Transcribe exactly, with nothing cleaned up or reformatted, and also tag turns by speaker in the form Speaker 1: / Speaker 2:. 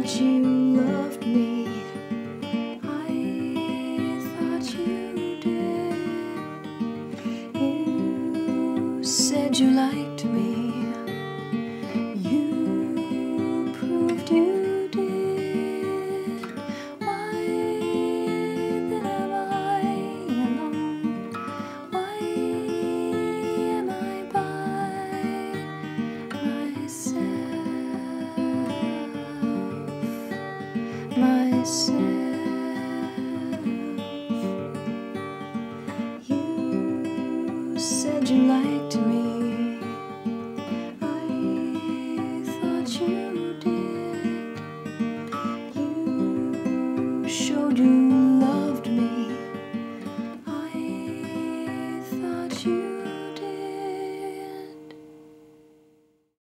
Speaker 1: thought you loved me. I thought you did. You said you liked me. You proved you did. Why then am I alone? Why am I by myself? Myself. You said you liked me. I thought you did. You showed you